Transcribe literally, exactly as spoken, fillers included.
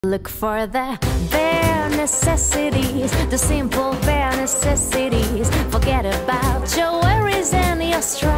Look for the bare necessities, the simple bare necessities. Forget about your worries and your struggles.